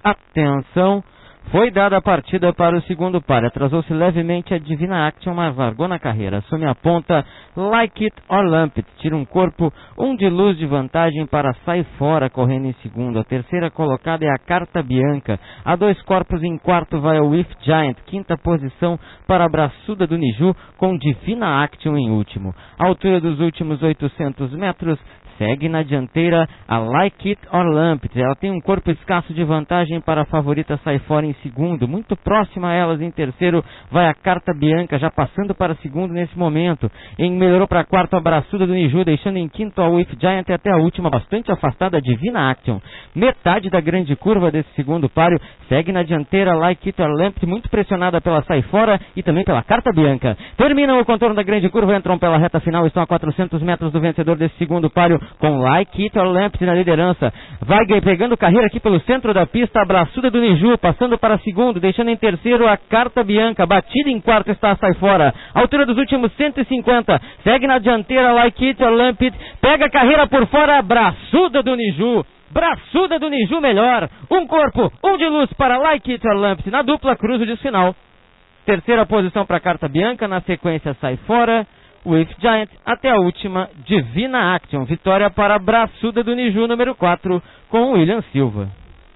Atenção! Foi dada a partida para o segundo par. Atrasou-se levemente a Divina Action, mas largou na carreira. Assume a ponta Like It or Lump It. Tira um corpo, de luz de vantagem para Sai Fora, correndo em segundo. A terceira colocada é a Carta Bianca. A 2 corpos em quarto vai o If Giant. Quinta posição para a Braçuda do Niju, com Divina Action em último. A altura dos últimos 800 metros. Segue na dianteira a Like It or Lump It. Ela tem um corpo escasso de vantagem para a favorita Sai Fora em segundo. Muito próxima a elas em terceiro vai a Carta Bianca, já passando para segundo nesse momento. Melhorou para quarto a Braçuda do Niju, deixando em quinto a If Giant até a última, bastante afastada a Divina Action. Metade da grande curva desse segundo páreo. Segue na dianteira Like It or Lump It, muito pressionada pela Sai Fora e também pela Carta Bianca. Terminam o contorno da grande curva, entram pela reta final, estão a 400 metros do vencedor desse segundo páreo, com Like It or Lump It na liderança. Vai pegando carreira aqui pelo centro da pista, a Braçuda do Niju, passando para segundo, deixando em terceiro a Carta Bianca. Batida em quarto está a Sai Fora. Altura dos últimos 150. Segue na dianteira Like It or Lump It. Pega a carreira por fora, a Braçuda do Niju. Braçuda do Niju melhor. Um corpo, de luz para Like It or Lump It na dupla cruzo de final. Terceira posição para a Carta Bianca, na sequência Sai Fora, o If Giant, até a última, Divina Action. Vitória para a Braçuda do Niju, número 4, com o William Silva.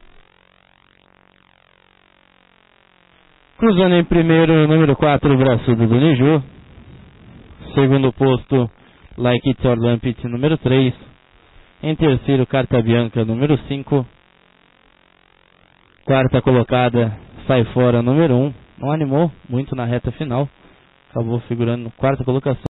Cruzando em primeiro, número 4, Braçuda do Niju. Segundo posto, Like It or Lump It, número 3. Em terceiro, Carta Bianca, número 5. Quarta colocada, Sai Fora, número 1. Não animou muito na reta final. Acabou figurando quarta colocação.